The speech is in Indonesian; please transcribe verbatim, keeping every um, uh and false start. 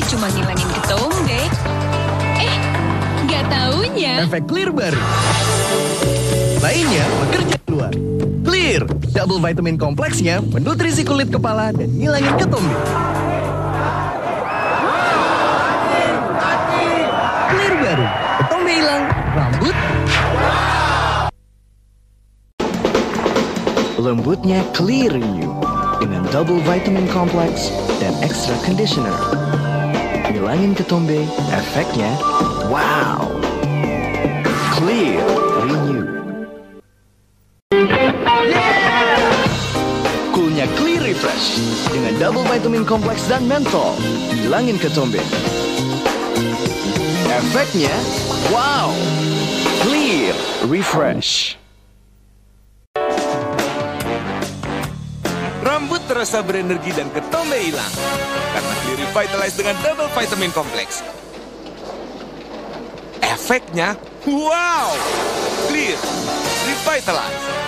cuma ngilangin ketombe. Eh, nggak taunya. Efek Clear baru. Lainnya bekerja di luar. Clear, double vitamin kompleksnya menutrisi kulit kepala dan ngilangin ketombe. Clear baru, ketombe hilang, rambut lembutnya Clear Renew dengan double vitamin kompleks dan extra conditioner. Ngilangin ketombe, efeknya wow. Clear Renew. Coolnya Clear Refresh dengan double vitamin kompleks dan menthol. Ngilangin ketombe. Efeknya wow. Clear Refresh. Rambut terasa berenergi dan ketombe hilang. Karena Clear Revitalize dengan double vitamin kompleks. Efeknya, wow! Clear Revitalize.